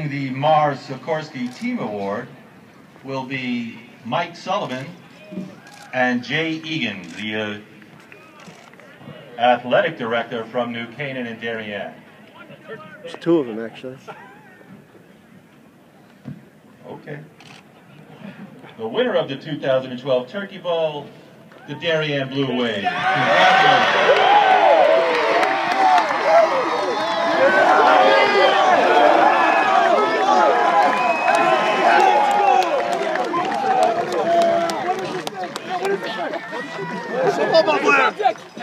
accepting the Mars Sikorsky Team Award will be Mike Sullivan and Jay Egan, the athletic director from New Canaan and Darien. There's two of them, actually. Okay. The winner of the 2012 Turkey Bowl, the Darien Blue Wave. Congratulations. Football player!